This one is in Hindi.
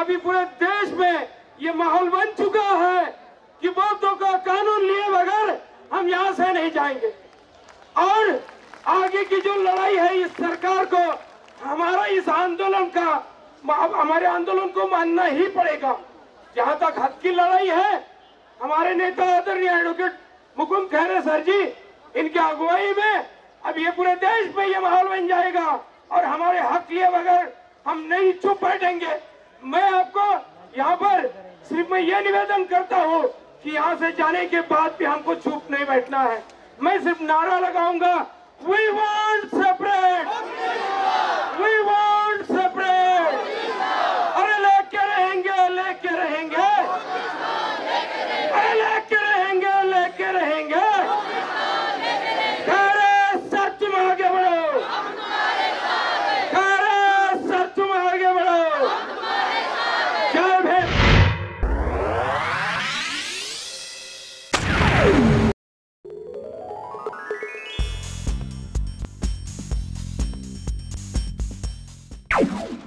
अभी पूरे देश में ये माहौल बन चुका है कि वोटों का कानून लिए बगैर हम यहाँ से नहीं जाएंगे। और आगे की जो लड़ाई है इस सरकार को, हमारा इस आंदोलन का, हमारे आंदोलन को मानना ही पड़ेगा। जहां तक हक की लड़ाई है, हमारे नेता आदरणीय एडवोकेट मुकुंद खैरे सर जी, इनके अगुवाई में अब ये पूरे देश में ये माहौल बन जाएगा और हमारे हक लिए बगैर हम नहीं चुप बैठेंगे। मैं आपको यहाँ पर सिर्फ मैं ये निवेदन करता हूँ कि यहाँ से जाने के बाद भी हमको चुप नहीं बैठना है। मैं सिर्फ नारा लगाऊंगा, वी वांट सेपरेट